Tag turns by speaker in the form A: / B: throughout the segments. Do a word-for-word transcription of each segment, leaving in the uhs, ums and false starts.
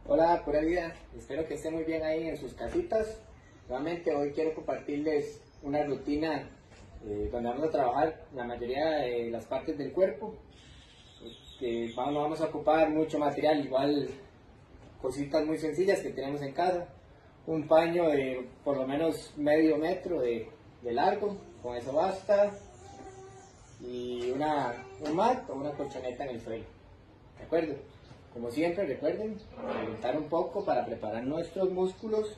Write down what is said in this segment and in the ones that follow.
A: Hola, pura vida. Espero que estén muy bien ahí en sus casitas. Nuevamente hoy quiero compartirles una rutina eh, donde vamos a trabajar la mayoría de las partes del cuerpo. Que vamos, no vamos a ocupar mucho material, igual cositas muy sencillas que tenemos en casa. Un paño de por lo menos medio metro de, de largo, con eso basta. Y una, un mat o una colchoneta en el suelo. ¿De acuerdo? Como siempre, recuerden, calentar un poco para preparar nuestros músculos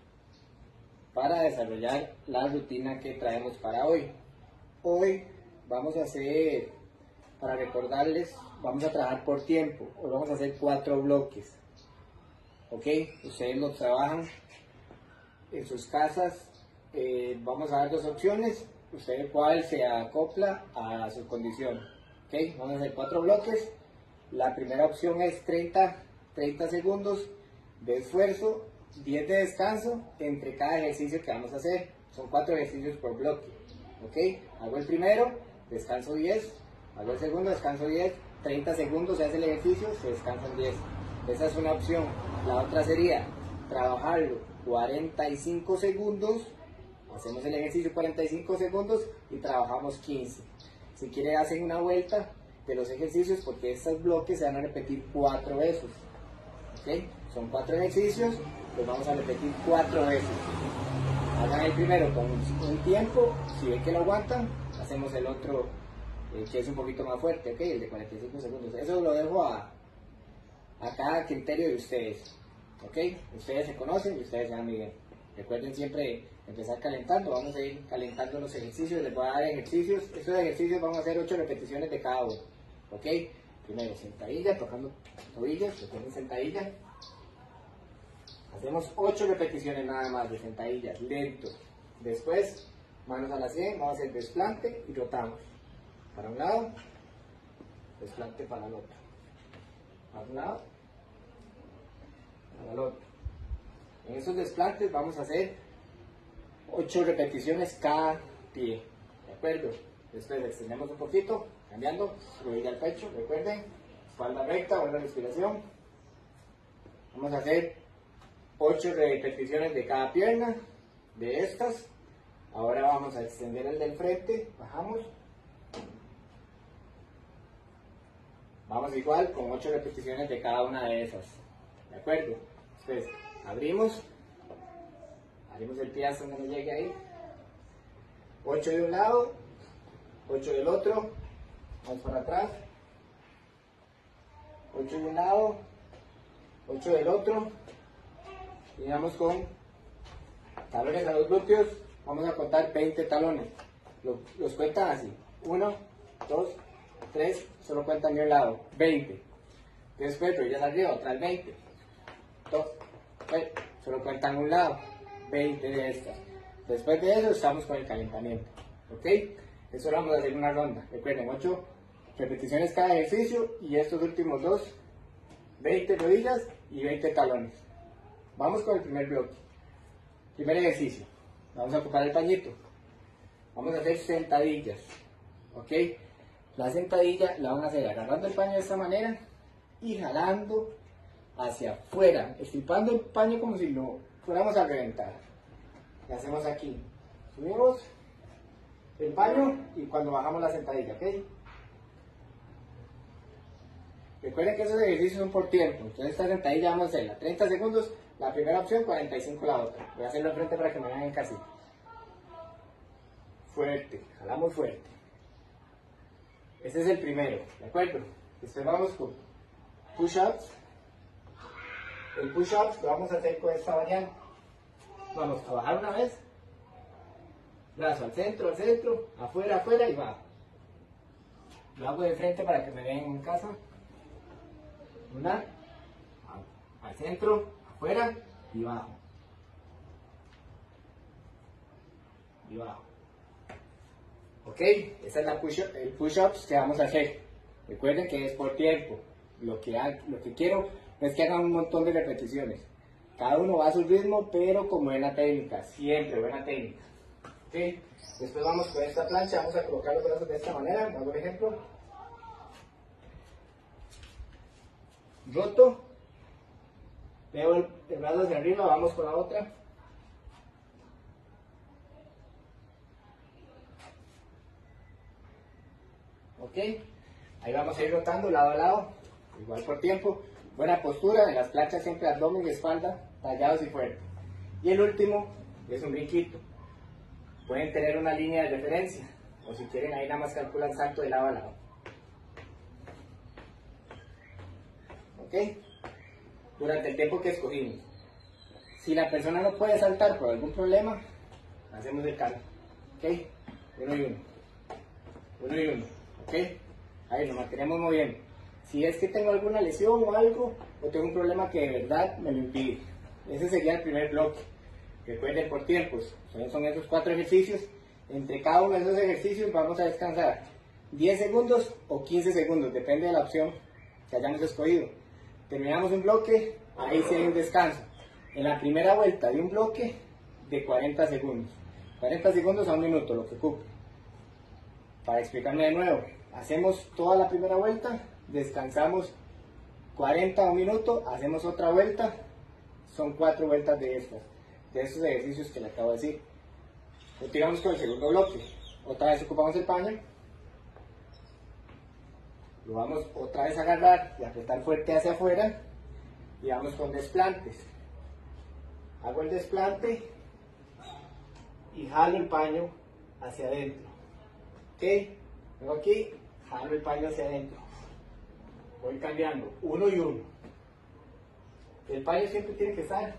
A: para desarrollar la rutina que traemos para hoy. Hoy vamos a hacer, para recordarles, vamos a trabajar por tiempo. Hoy vamos a hacer cuatro bloques. ¿Ok? Ustedes lo trabajan en sus casas. Eh, vamos a dar dos opciones. Usted cuál se acopla a su condición. ¿Ok? Vamos a hacer cuatro bloques. La primera opción es treinta, treinta segundos de esfuerzo, diez de descanso entre cada ejercicio que vamos a hacer. Son cuatro ejercicios por bloque. ¿Ok? Hago el primero, descanso diez. Hago el segundo, descanso diez. treinta segundos se hace el ejercicio, se descansan diez. Esa es una opción. La otra sería trabajarlo cuarenta y cinco segundos. Hacemos el ejercicio cuarenta y cinco segundos y trabajamos quince. Si quiere hacen una vuelta de los ejercicios porque estos bloques se van a repetir cuatro veces. ¿Okay? Son cuatro ejercicios, los vamos a repetir cuatro veces. Hagan el primero con un tiempo, si ven que lo aguantan, hacemos el otro eh, que es un poquito más fuerte, ¿okay? El de cuarenta y cinco segundos. Eso lo dejo a, a cada criterio de ustedes. ¿Okay? Ustedes se conocen y ustedes se van bien. Recuerden siempre empezar calentando, vamos a ir calentando los ejercicios, les voy a dar ejercicios, estos ejercicios vamos a hacer ocho repeticiones de cada uno, ¿ok? Primero sentadilla, tocando tobillos, recuerden sentadilla, hacemos ocho repeticiones nada más de sentadillas, lento, después manos a la sien, vamos a hacer desplante y rotamos, para un lado, desplante para el otro, para un lado, para el otro. En esos desplantes vamos a hacer ocho repeticiones cada pie, ¿de acuerdo? Después extendemos un poquito, cambiando, rodilla al pecho, recuerden, espalda recta, buena respiración. Vamos a hacer ocho repeticiones de cada pierna, de estas. Ahora vamos a extender el del frente, bajamos. Vamos igual con ocho repeticiones de cada una de esas, ¿de acuerdo? Después abrimos, abrimos el pie hasta donde no llegue ahí, ocho de un lado, ocho del otro, vamos para atrás, ocho de un lado, ocho del otro, y vamos con talones a los glúteos, vamos a contar veinte talones, los, los cuentan así, uno, dos, tres, solo cuentan de un lado, veinte, después rodillas arriba, otras veinte, dos, tres, solo cuentan un lado, veinte de estas. Después de eso estamos con el calentamiento, ¿ok? Eso lo vamos a hacer en una ronda. Recuerden, ocho repeticiones cada ejercicio y estos últimos dos, veinte rodillas y veinte talones. Vamos con el primer bloque. Primer ejercicio. Vamos a ocupar el pañito. Vamos a hacer sentadillas, ¿ok? La sentadilla la van a hacer agarrando el paño de esta manera y jalando hacia afuera, estripando el paño como si lo fuéramos a reventar. Le hacemos aquí, subimos el paño y cuando bajamos la sentadilla, ¿ok? Recuerden que esos ejercicios son por tiempo, entonces esta sentadilla vamos a hacerla treinta segundos, la primera opción, cuarenta y cinco la otra. Voy a hacerlo enfrente para que me vean en casita. Fuerte, jalamos fuerte. Este es el primero, ¿de acuerdo? Después vamos con push-ups. El push-up lo vamos a hacer con esta variante. Vamos a bajar una vez, brazo al centro, al centro, afuera, afuera y bajo. Lo hago de frente para que me vean en casa. Una, al centro, afuera y bajo. Y bajo. Ok, esa es la push el push-ups que vamos a hacer. Recuerden que es por tiempo. Lo que, ha, lo que quiero es que hagan un montón de repeticiones. Cada uno va a su ritmo, pero con buena técnica. Siempre buena técnica. ¿Okay? Después vamos con esta plancha. Vamos a colocar los brazos de esta manera. Hago un ejemplo. Roto. Veo el, el brazo hacia arriba, vamos con la otra. Ok, ahí vamos a ir rotando lado a lado, igual por tiempo. Buena postura, en las planchas siempre abdomen y espalda tallados y fuertes. Y el último es un brinquito. Pueden tener una línea de referencia, o si quieren ahí nada más calculan salto de lado a lado. Ok, durante el tiempo que escogimos. Si la persona no puede saltar por algún problema, hacemos el cambio. Ok, uno y uno, uno y uno. Ok, ahí nos mantenemos moviendo. Si es que tengo alguna lesión o algo, o tengo un problema que de verdad me lo impide, ese sería el primer bloque. Recuerden por tiempos, son, son esos cuatro ejercicios. Entre cada uno de esos ejercicios vamos a descansar diez segundos o quince segundos, depende de la opción que hayamos escogido. Terminamos un bloque, ahí sí hay un descanso. En la primera vuelta de un bloque de cuarenta segundos. cuarenta segundos a un minuto, lo que ocupe. Para explicarme de nuevo, hacemos toda la primera vuelta, descansamos cuarenta a un minuto, hacemos otra vuelta, son cuatro vueltas de estas, de estos ejercicios que le acabo de decir. Continuamos con el segundo bloque. Otra vez ocupamos el paño, lo vamos otra vez a agarrar y apretar fuerte hacia afuera y vamos con desplantes. Hago el desplante y jalo el paño hacia adentro. Ok, vengo aquí, jalo el paño hacia adentro. Voy cambiando, uno y uno. El paño siempre tiene que estar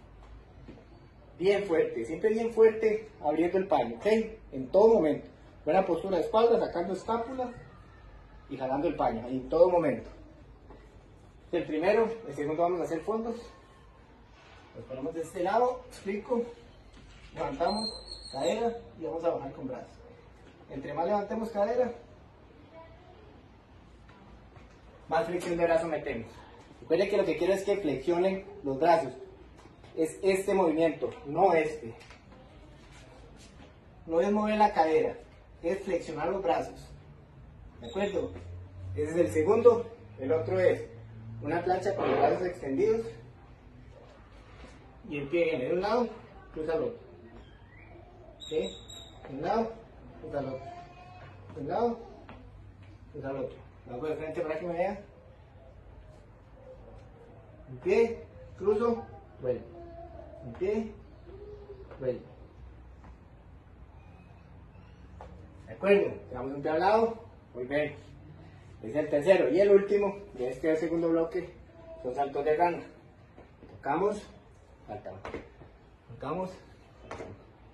A: bien fuerte, siempre bien fuerte abriendo el paño, ok, en todo momento. Buena postura de espalda, sacando escápula y jalando el paño, en todo momento. El primero, el segundo vamos a hacer fondos. Nos ponemos de este lado, explico, levantamos cadera y vamos a bajar con brazos. Entre más levantemos cadera, más flexión de brazo metemos. Recuerden que lo que quiero es que flexionen los brazos. Es este movimiento, no este. No es mover la cadera, es flexionar los brazos. ¿De acuerdo? Ese es el segundo. El otro es una plancha con los brazos extendidos. Y el pie viene de un lado, cruza al otro. ¿Ok? De un lado, cruza al otro. De un lado, cruza al otro. Lo hago de frente para que me vea. Un pie, cruzo, vuelvo. Un pie, vuelvo. ¿De acuerdo? Damos un pie al lado, volvemos. Es el tercero. Y el último, de este segundo bloque, son saltos de rana. Tocamos, saltamos. Tocamos, saltamos.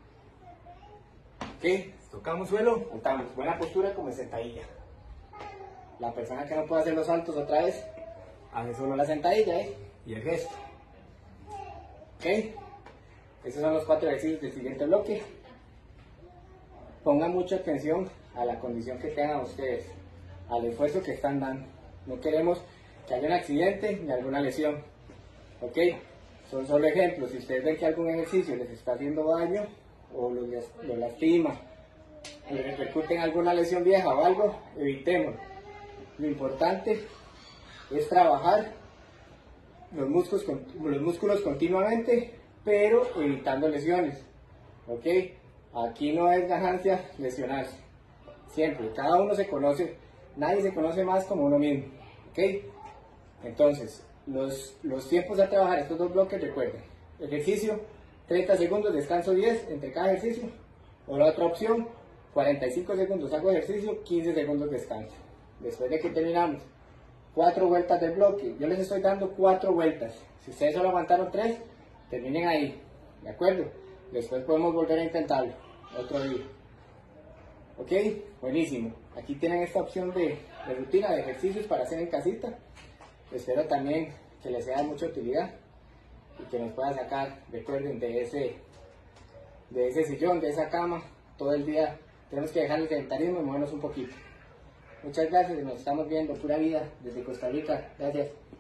A: Ok, tocamos suelo, saltamos. Buena postura como en sentadilla. La persona que no puede hacer los saltos otra vez, hace solo la sentadilla, ¿eh? Y el gesto. Ok, esos son los cuatro ejercicios del siguiente bloque. Pongan mucha atención a la condición que tengan ustedes, al esfuerzo que están dando. No queremos que haya un accidente ni alguna lesión. Ok, son solo ejemplos. Si ustedes ven que algún ejercicio les está haciendo daño o los, los lastima, o les repercute en alguna lesión vieja o algo, evitémoslo. Lo importante es trabajar los músculos, los músculos continuamente, pero evitando lesiones. ¿Ok? Aquí no es ganancia lesionarse. Siempre, cada uno se conoce, nadie se conoce más como uno mismo. ¿Ok? Entonces, los, los tiempos a trabajar estos dos bloques, recuerden. Ejercicio, treinta segundos, descanso diez entre cada ejercicio. O la otra opción, cuarenta y cinco segundos hago ejercicio, quince segundos descanso. Después de que terminamos cuatro vueltas del bloque, yo les estoy dando cuatro vueltas. Si ustedes solo aguantaron tres, terminen ahí, ¿de acuerdo? Después podemos volver a intentarlo otro día. Ok, buenísimo. Aquí tienen esta opción de, de rutina de ejercicios para hacer en casita. Espero también que les sea de mucha utilidad y que nos pueda sacar, recuerden, de ese, de ese sillón, de esa cama, todo el día. Tenemos que dejar el sedentarismo y movernos un poquito. Muchas gracias, nos estamos viendo, pura vida desde Costa Rica. Gracias.